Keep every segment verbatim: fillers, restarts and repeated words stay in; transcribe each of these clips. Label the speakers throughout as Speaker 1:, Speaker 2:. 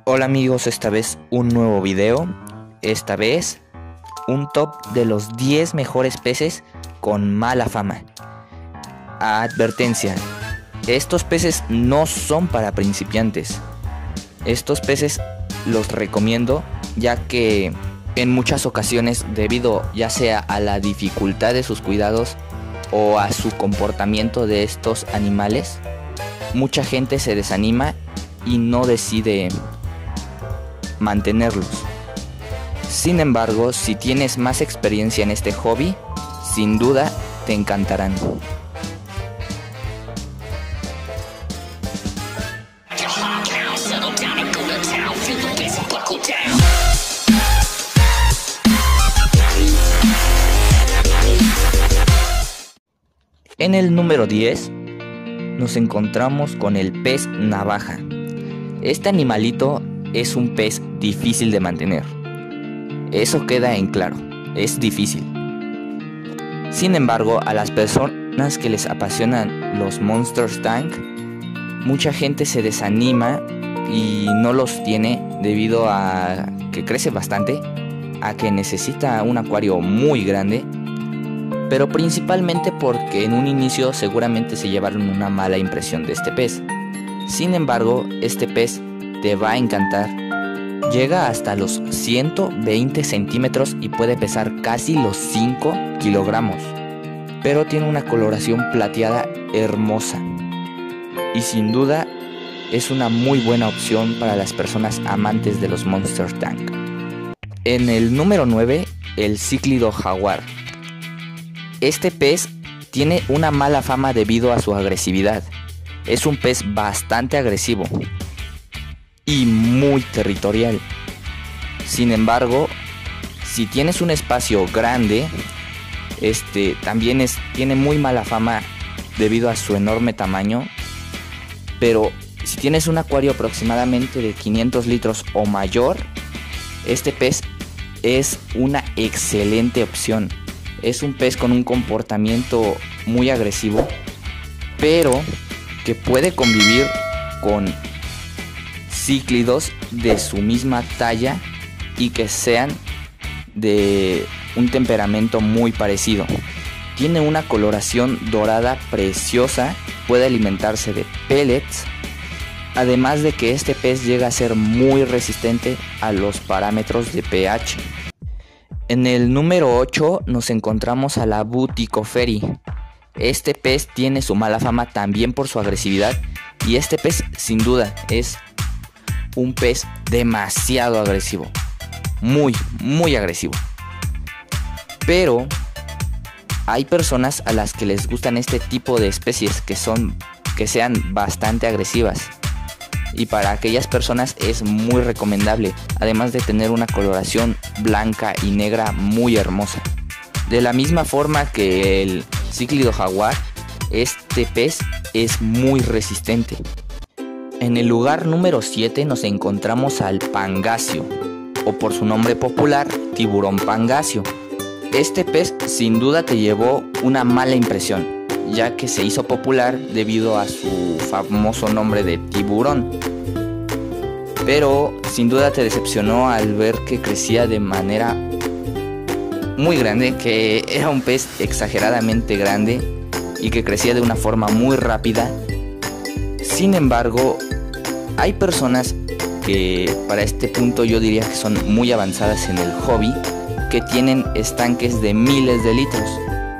Speaker 1: Hola amigos, esta vez un nuevo video, esta vez un top de los diez mejores peces con mala fama. Advertencia, estos peces no son para principiantes. Estos peces los recomiendo ya que en muchas ocasiones, debido ya sea a la dificultad de sus cuidados o a su comportamiento de estos animales, mucha gente se desanima y no decide mantenerlos. Sin embargo, si tienes más experiencia en este hobby, sin duda te encantarán. En el número diez nos encontramos con el pez navaja. Este animalito es un pez difícil de mantener. Eso queda en claro, es difícil. Sin embargo, a las personas que les apasionan los Monster Tank, mucha gente se desanima y no los tiene debido a que crece bastante, a que necesita un acuario muy grande, pero principalmente porque en un inicio seguramente se llevaron una mala impresión de este pez. Sin embargo, este pez te va a encantar. Llega hasta los ciento veinte centímetros y puede pesar casi los cinco kilogramos, pero tiene una coloración plateada hermosa y sin duda es una muy buena opción para las personas amantes de los Monster Tank. En el número nueve, el cíclido jaguar. Este pez tiene una mala fama debido a su agresividad. Es un pez bastante agresivo y muy territorial. Sin embargo, si tienes un espacio grande, este también es, tiene muy mala fama debido a su enorme tamaño. Pero si tienes un acuario aproximadamente de quinientos litros o mayor, este pez es una excelente opción. Es un pez con un comportamiento muy agresivo, pero que puede convivir con cíclidos de su misma talla y que sean de un temperamento muy parecido. Tiene una coloración dorada preciosa, puede alimentarse de pellets, además de que este pez llega a ser muy resistente a los parámetros de pH. En el número ocho nos encontramos a la Butycopheri. Este pez tiene su mala fama también por su agresividad y este pez sin duda es un pez demasiado agresivo, muy muy agresivo. Pero hay personas a las que les gustan este tipo de especies que son que sean bastante agresivas. Y para aquellas personas es muy recomendable, además de tener una coloración blanca y negra muy hermosa. De la misma forma que el cíclido jaguar, este pez es muy resistente. En el lugar número siete nos encontramos al pangasio, o por su nombre popular, tiburón pangasio. Este pez sin duda te llevó una mala impresión, ya que se hizo popular debido a su famoso nombre de tiburón. Pero sin duda te decepcionó al ver que crecía de manera muy grande, que era un pez exageradamente grande y que crecía de una forma muy rápida. Sin embargo, hay personas que para este punto yo diría que son muy avanzadas en el hobby, que tienen estanques de miles de litros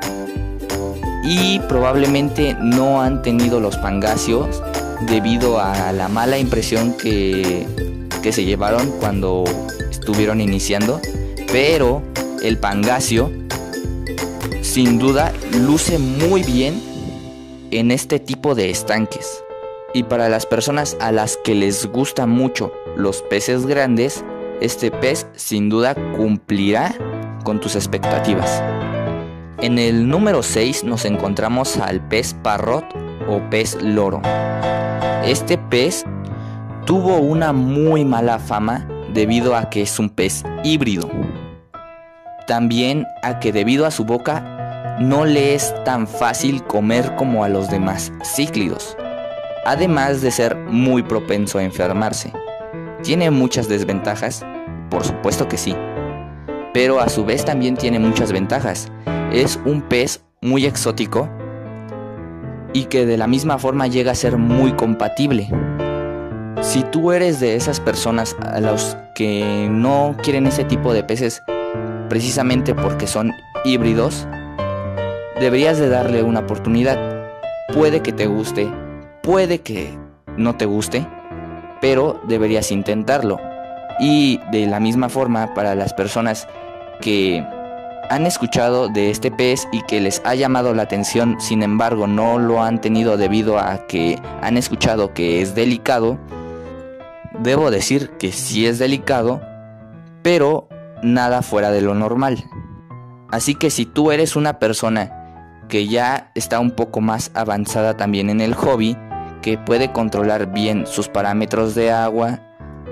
Speaker 1: y probablemente no han tenido los pangasios debido a la mala impresión que, que se llevaron cuando estuvieron iniciando. Pero el pangasio sin duda luce muy bien en este tipo de estanques. Y para las personas a las que les gustan mucho los peces grandes, este pez sin duda cumplirá con tus expectativas. En el número seis nos encontramos al pez parrot o pez loro. Este pez tuvo una muy mala fama debido a que es un pez híbrido. También a que debido a su boca no le es tan fácil comer como a los demás cíclidos, además de ser muy propenso a enfermarse. ¿Tiene muchas desventajas? Por supuesto que sí, pero a su vez también tiene muchas ventajas. Es un pez muy exótico y que de la misma forma llega a ser muy compatible. Si tú eres de esas personas a los que no quieren ese tipo de peces precisamente porque son híbridos, deberías de darle una oportunidad. Puede que te guste, puede que no te guste, pero deberías intentarlo. Y de la misma forma, para las personas que han escuchado de este pez y que les ha llamado la atención, sin embargo no lo han tenido debido a que han escuchado que es delicado, debo decir que sí es delicado, pero nada fuera de lo normal. Así que si tú eres una persona que ya está un poco más avanzada también en el hobby, que puede controlar bien sus parámetros de agua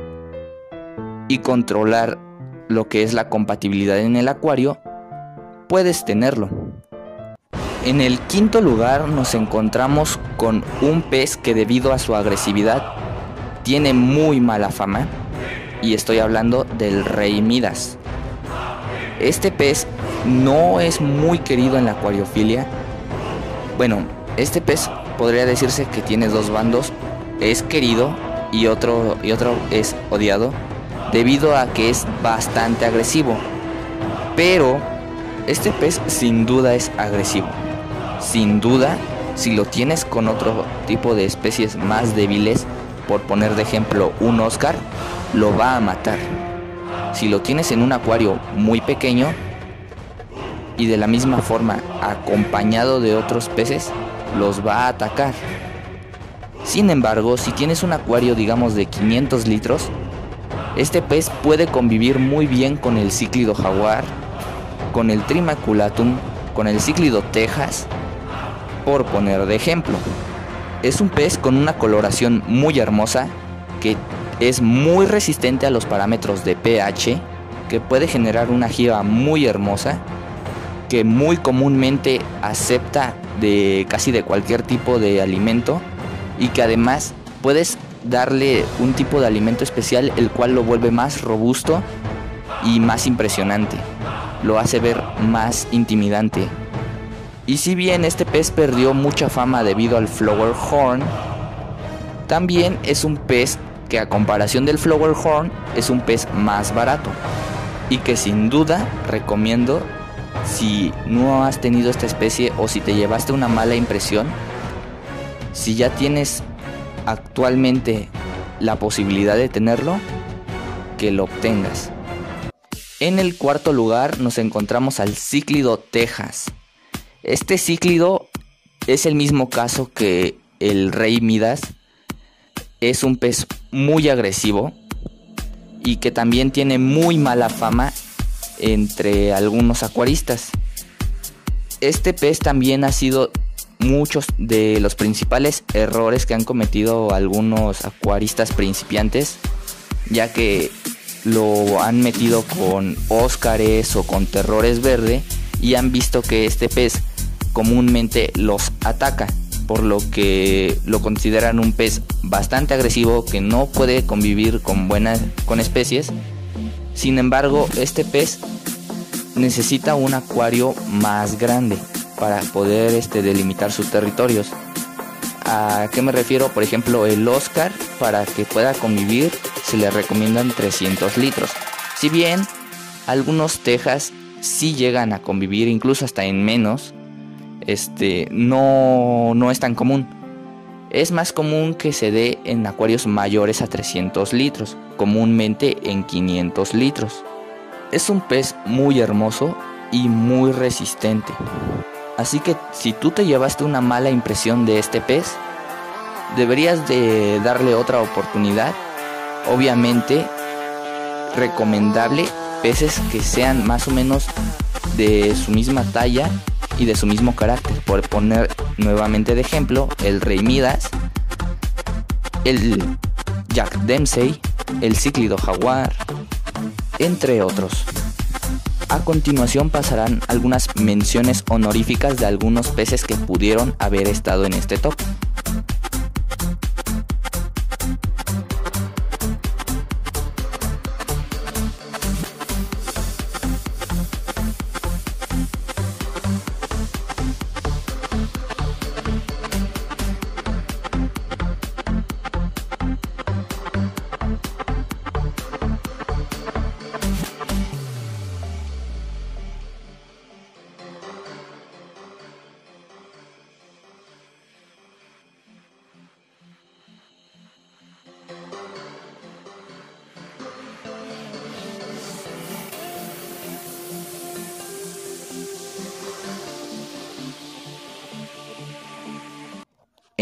Speaker 1: y controlar lo que es la compatibilidad en el acuario, puedes tenerlo. En el quinto lugar nos encontramos con un pez que debido a su agresividad tiene muy mala fama, y estoy hablando del Rey Midas. Este pez no es muy querido en la acuariofilia. Bueno, este pez podría decirse que tiene dos bandos, es querido y otro, y otro es odiado, debido a que es bastante agresivo. Pero este pez sin duda es agresivo. Sin duda, si lo tienes con otro tipo de especies más débiles, por poner de ejemplo un Oscar, lo va a matar. Si lo tienes en un acuario muy pequeño y de la misma forma acompañado de otros peces, los va a atacar. Sin embargo, si tienes un acuario digamos de quinientos litros, este pez puede convivir muy bien con el cíclido jaguar, con el Trimaculatum, con el cíclido Texas, por poner de ejemplo. Es un pez con una coloración muy hermosa, que es muy resistente a los parámetros de pH, que puede generar una jiba muy hermosa, que muy comúnmente acepta de casi de cualquier tipo de alimento, y que además puedes darle un tipo de alimento especial el cual lo vuelve más robusto y más impresionante, lo hace ver más intimidante. Y si bien este pez perdió mucha fama debido al Flower Horn, también es un pez que a comparación del Flower Horn es un pez más barato, y que sin duda recomiendo si no has tenido esta especie o si te llevaste una mala impresión. Si ya tienes actualmente la posibilidad de tenerlo, que lo obtengas. En el cuarto lugar nos encontramos al cíclido Texas. Este cíclido es el mismo caso que el Rey Midas. Es un pez muy agresivo y que también tiene muy mala fama entre algunos acuaristas. Este pez también ha sido muchos de los principales errores que han cometido algunos acuaristas principiantes, ya que lo han metido con Óscares o con terrores verde y han visto que este pez comúnmente los ataca, por lo que lo consideran un pez bastante agresivo que no puede convivir con buenas con especies. Sin embargo, este pez necesita un acuario más grande para poder este, delimitar sus territorios. ¿A qué me refiero? Por ejemplo, el Oscar, para que pueda convivir, se le recomiendan trescientos litros. Si bien algunos Texas sí llegan a convivir, incluso hasta en menos, este, no, no es tan común. Es más común que se dé en acuarios mayores a trescientos litros, comúnmente en quinientos litros. Es un pez muy hermoso y muy resistente. Así que si tú te llevaste una mala impresión de este pez, deberías de darle otra oportunidad. Obviamente, recomendable peces que sean más o menos de su misma talla y de su mismo carácter. Por poner nuevamente de ejemplo, el Rey Midas, el Jack Dempsey, el cíclido jaguar, entre otros. A continuación pasarán algunas menciones honoríficas de algunos peces que pudieron haber estado en este top.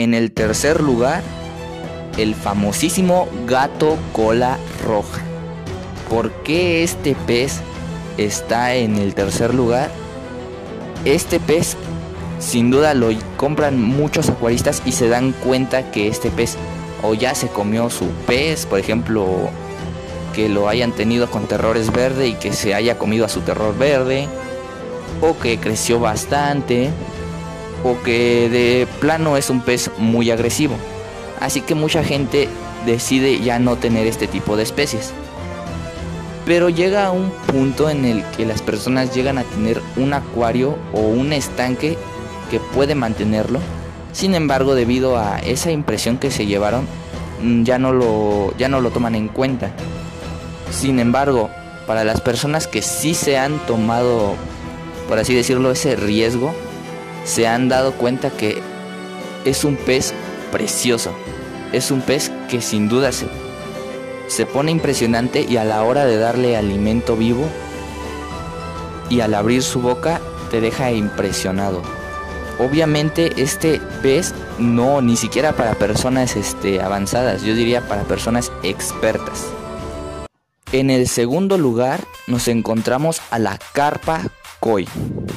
Speaker 1: En el tercer lugar, el famosísimo gato cola roja. ¿Por qué este pez está en el tercer lugar? Este pez sin duda lo compran muchos acuaristas y se dan cuenta que este pez o ya se comió su pez, por ejemplo, que lo hayan tenido con terrores verde y que se haya comido a su terror verde, o que creció bastante, o que de plano es un pez muy agresivo. Así que mucha gente decide ya no tener este tipo de especies. Pero llega un punto en el que las personas llegan a tener un acuario o un estanque que puede mantenerlo. Sin embargo, debido a esa impresión que se llevaron, ya no lo, ya no lo toman en cuenta. Sin embargo, para las personas que sí se han tomado, por así decirlo, ese riesgo, se han dado cuenta que es un pez precioso. Es un pez que sin duda se, se pone impresionante, y a la hora de darle alimento vivo y al abrir su boca te deja impresionado. Obviamente este pez no, ni siquiera para personas este, avanzadas, yo diría para personas expertas. En el segundo lugar nos encontramos a la carpa koi.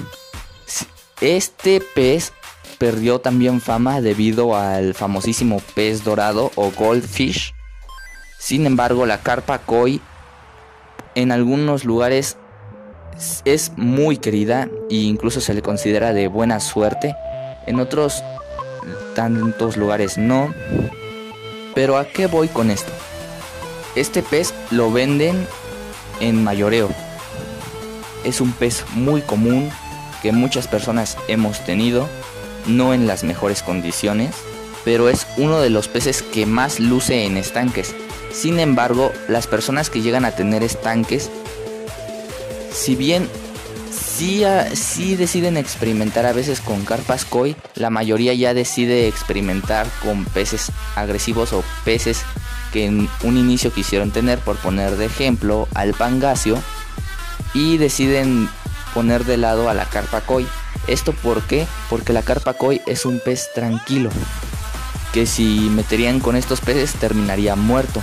Speaker 1: Este pez perdió también fama debido al famosísimo pez dorado o goldfish. Sin embargo, la carpa koi en algunos lugares es muy querida e incluso se le considera de buena suerte. En otros tantos lugares no. Pero ¿a qué voy con esto? Este pez lo venden en mayoreo. Es un pez muy común que muchas personas hemos tenido, no en las mejores condiciones, pero es uno de los peces que más luce en estanques. Sin embargo, las personas que llegan a tener estanques, si bien sí, sí deciden experimentar a veces con carpas koi, la mayoría ya decide experimentar con peces agresivos o peces que en un inicio quisieron tener, por poner de ejemplo al pangasio, y deciden poner de lado a la carpa koi. ¿Esto por qué? Porque la carpa koi es un pez tranquilo, que si meterían con estos peces terminaría muerto.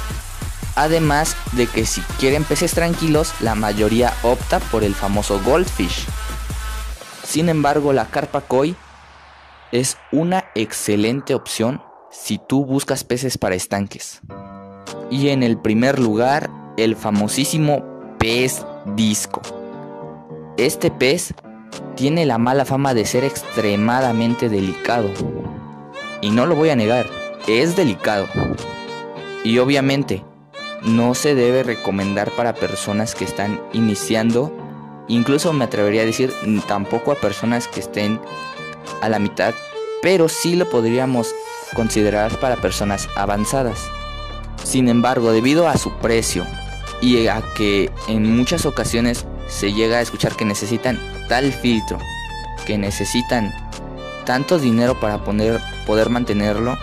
Speaker 1: Además de que si quieren peces tranquilos, la mayoría opta por el famoso goldfish. Sin embargo, la carpa koi es una excelente opción si tú buscas peces para estanques. Y en el primer lugar, el famosísimo pez disco. Este pez tiene la mala fama de ser extremadamente delicado. Y no lo voy a negar, es delicado. Y obviamente no se debe recomendar para personas que están iniciando. Incluso me atrevería a decir tampoco a personas que estén a la mitad, pero sí lo podríamos considerar para personas avanzadas. Sin embargo, debido a su precio y a que en muchas ocasiones se llega a escuchar que necesitan tal filtro, que necesitan tanto dinero para poner, poder mantenerlo,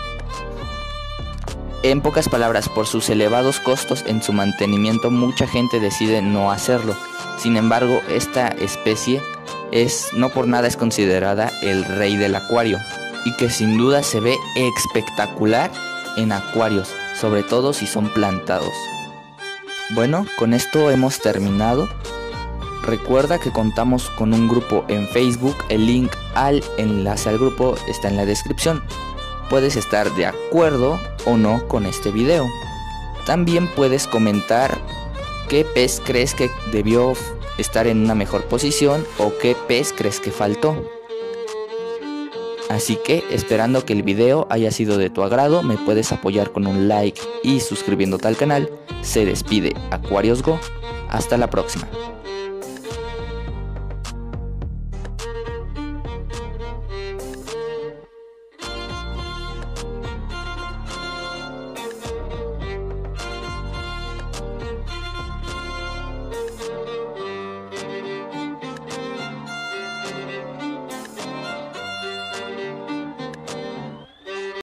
Speaker 1: en pocas palabras, por sus elevados costos en su mantenimiento, mucha gente decide no hacerlo. Sin embargo, esta especie es, no por nada es considerada el rey del acuario, y que sin duda se ve espectacular en acuarios, sobre todo si son plantados. Bueno, con esto hemos terminado. Recuerda que contamos con un grupo en Facebook, el link al enlace al grupo está en la descripción. Puedes estar de acuerdo o no con este video. También puedes comentar qué pez crees que debió estar en una mejor posición o qué pez crees que faltó. Así que, esperando que el video haya sido de tu agrado, me puedes apoyar con un like y suscribiéndote al canal. Se despide Aquarius Go. Hasta la próxima.